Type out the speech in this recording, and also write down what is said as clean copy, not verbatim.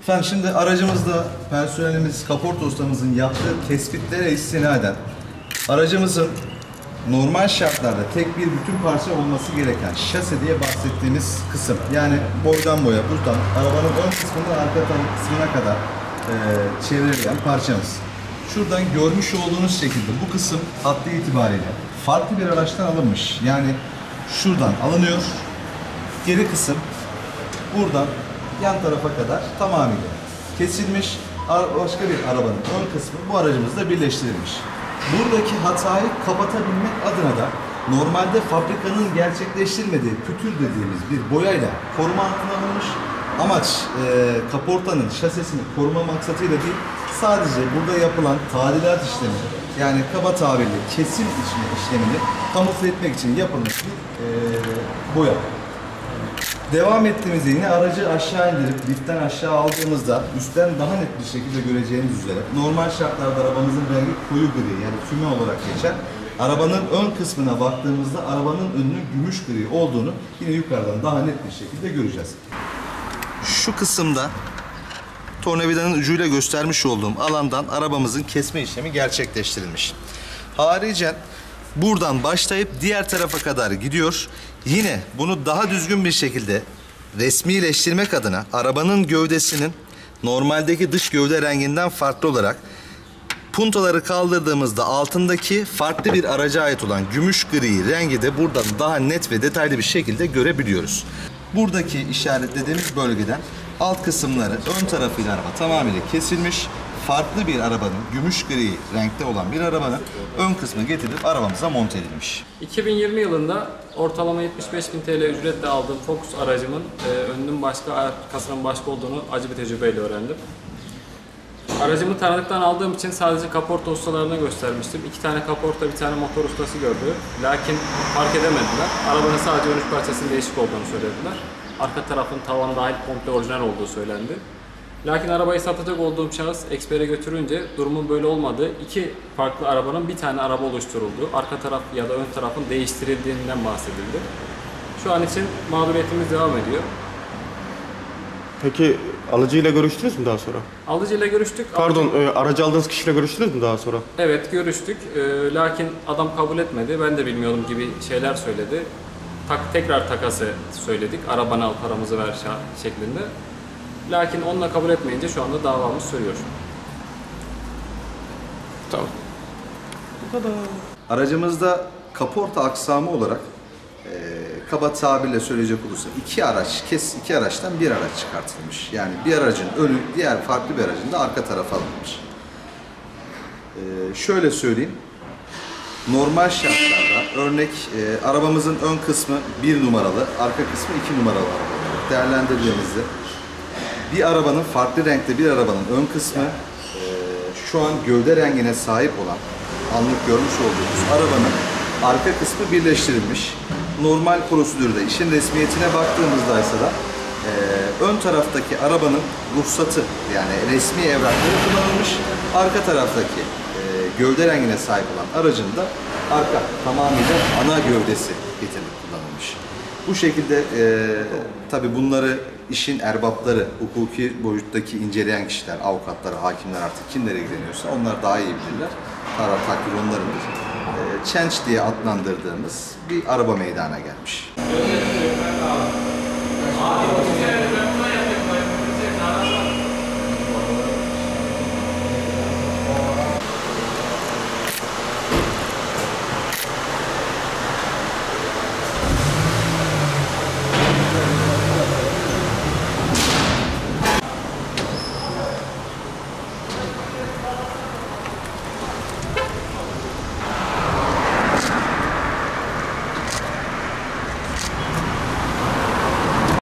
Efendim şimdi aracımızda personelimiz, kaporta ustamızın yaptığı tespitlere istinaden aracımızın normal şartlarda tek bir bütün parça olması gereken şase diye bahsettiğimiz kısım. Yani boydan boya buradan arabanın ön kısmından arka kısmına kadar çevrilen parçamız. Şuradan görmüş olduğunuz şekilde bu kısım haddi itibariyle farklı bir araçtan alınmış. Yani şuradan alınıyor, geri kısım buradan yan tarafa kadar tamamıyla kesilmiş, başka bir arabanın ön kısmı bu aracımızla birleştirilmiş. Buradaki hatayı kapatabilmek adına da normalde fabrikanın gerçekleştirmediği pütür dediğimiz bir boyayla koruma altına alınmış. Amaç kaportanın şasesini koruma maksadıyla değil, sadece burada yapılan tadilat işlemi, yani kaba tabirle kesim işlemini kamufle etmek için yapılmış bir boya. Devam ettiğimizde yine aracı aşağı indirip liftten aşağı aldığımızda üstten daha net bir şekilde göreceğiniz üzere normal şartlarda arabamızın rengi koyu gri, yani füme olarak geçer. Arabanın ön kısmına baktığımızda arabanın önünün gümüş gri olduğunu yine yukarıdan daha net bir şekilde göreceğiz. Şu kısımda tornavidanın ucuyla göstermiş olduğum alandan arabamızın kesme işlemi gerçekleştirilmiş. Haricen buradan başlayıp diğer tarafa kadar gidiyor. Yine bunu daha düzgün bir şekilde resmileştirmek adına arabanın gövdesinin normaldeki dış gövde renginden farklı olarak puntoları kaldırdığımızda altındaki farklı bir araca ait olan gümüş gri rengi de buradan daha net ve detaylı bir şekilde görebiliyoruz. Buradaki işaretlediğimiz bölgeden alt kısımları ön tarafıyla araba tamamıyla kesilmiş. Farklı bir arabanın, gümüş gri renkte olan bir arabanın ön kısmı getirilip arabamıza monte edilmiş. 2020 yılında ortalama 75.000 TL ücretle aldığım Focus aracımın önünün başka, arkasının başka olduğunu acı bir tecrübeyle öğrendim. Aracımı tanıdıktan aldığım için sadece kaporta ustalarına göstermiştim. 2 tane kaporta, bir tane motor ustası gördü. Lakin fark edemediler. Arabanın sadece ön parçasının değişik olduğunu söylediler. Arka tarafın tavan dahil komple orijinal olduğu söylendi. Lakin arabayı satacak olduğum şahıs ekspere götürünce durumun böyle olmadığı, 2 farklı arabanın bir tane araba oluşturulduğu, arka taraf ya da ön tarafın değiştirildiğinden bahsedildi. Şu an için mağduriyetimiz devam ediyor. Peki alıcıyla görüştünüz mü daha sonra? Alıcıyla görüştük. Pardon, aracı aldığınız kişiyle görüştünüz mü daha sonra? Evet, görüştük. Lakin adam kabul etmedi. Ben de bilmiyordum gibi şeyler söyledi. Tekrar takası söyledik. Arabanı al, paramızı ver şeklinde. Lakin onunla kabul etmeyince şu anda davamız sürüyor. Tamam. Bu kadar. Aracımızda kaporta aksamı olarak kaba tabirle söyleyecek olursa iki araçtan bir araç çıkartılmış. Yani bir aracın önü diğer farklı bir aracın da arka tarafa alınmış. Şöyle söyleyeyim. Normal şartlarda örnek arabamızın ön kısmı 1 numaralı, arka kısmı 2 numaralı araba. Değerlendirdiğimizde bir arabanın farklı renkte bir arabanın ön kısmı şu an gövde rengine sahip olan anlık görmüş olduğumuz arabanın arka kısmı birleştirilmiş. Normal prosedürde işin resmiyetine baktığımızda ise da ön taraftaki arabanın ruhsatı yani resmi evrakları kullanılmış. Arka taraftaki gövde rengine sahip olan aracın da arka tamamıyla ana gövdesi getirilip kullanılmış. Bu şekilde tabii bunları işin erbapları, hukuki boyuttaki inceleyen kişiler, avukatlar, hakimler artık kimlere ilgileniyorsa onlar daha iyi bilirler. Karar takdir onlarındır. Çenç diye adlandırdığımız bir araba meydana gelmiş.